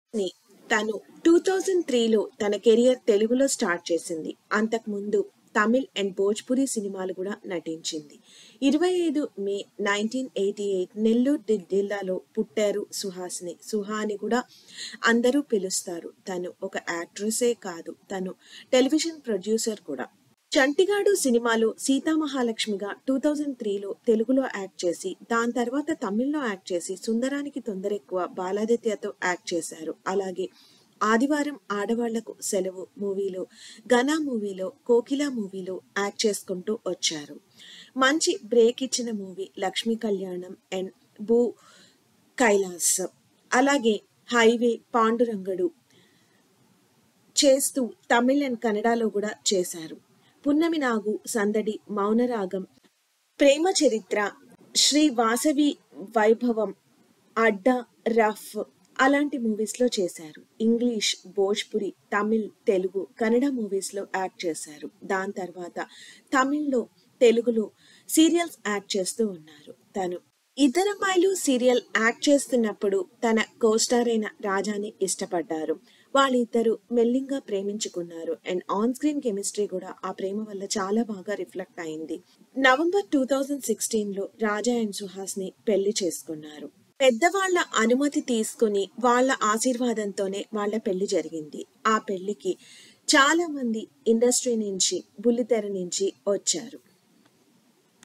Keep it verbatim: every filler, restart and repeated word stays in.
ని తను రెండు వేల మూడులో తన కెరియర్ తెలుగులో స్టార్ట్ చేసింది. అంతకుముందు తమిళ్ అండ్ భోజ్పురి సినిమాలు కూడా నటించింది. ఇరవై ఐదు May nineteen eighty eight Nellore డి- జిల్లాలో పుట్టారు సుహాసిని. సుహా అని కూడా అందరూ పిలుస్తారు. తను ఒక యాక్ట్రెసే కాదు, తను టెలివిజన్ ప్రొడ్యూసర్ కూడా. చంటిగాడు సినిమాలో సీతామహాలక్ష్మిగా రెండు వేల మూడులో తెలుగులో యాక్ట్ చేసి, దాని తర్వాత తమిళ్లో యాక్ట్ చేసి సుందరానికి తొందరెక్కువ బాలాదిత్యతో యాక్ట్ చేశారు. అలాగే ఆదివారం ఆడవాళ్లకు సెలవు మూవీలో, ఘనా మూవీలో, కోకిలా మూవీలో యాక్ట్ చేసుకుంటూ వచ్చారు. మంచి బ్రేక్ ఇచ్చిన మూవీ లక్ష్మీ కళ్యాణం అండ్ భూ కైలాస్. అలాగే హైవే, పాండురంగడు చేస్తూ తమిళ్ అండ్ కన్నడలో కూడా చేశారు. పున్నమి నాగు, సందడి, మౌనరాగం, ప్రేమ చరిత్ర, శ్రీ వాసవి వైభవం, అడ్డ, రఫ్ అలాంటి మూవీస్లో చేశారు. ఇంగ్లీష్, భోజ్పురి, తమిళ్, తెలుగు, కన్నడ మూవీస్లో యాక్ట్ చేశారు. దాని తర్వాత తమిళ్లో, తెలుగులో సీరియల్స్ యాక్ట్ చేస్తూ ఉన్నారు. తను ఇద్దరమ్మాయిలు సీరియల్ యాక్ట్ చేస్తున్నప్పుడు తన కోస్టార్ అయిన రాజాని ఇష్టపడ్డారు. వాళ్ళిద్దరూ మెల్లింగా ప్రేమించుకున్నారు అండ్ ఆన్ స్క్రీన్ కెమిస్ట్రీ కూడా ఆ ప్రేమ వల్ల చాలా బాగా రిఫ్లెక్ట్ అయింది. నవంబర్ టూ థౌజండ్ సిక్స్టీన్ లో రాజా అండ్ సుహాస్ని పెళ్లి చేసుకున్నారు. పెద్దవాళ్ల అనుమతి తీసుకుని వాళ్ళ ఆశీర్వాదంతోనే వాళ్ళ పెళ్లి జరిగింది. ఆ పెళ్లికి చాలా మంది ఇండస్ట్రీ నుంచి, బుల్లితెర నుంచి వచ్చారు.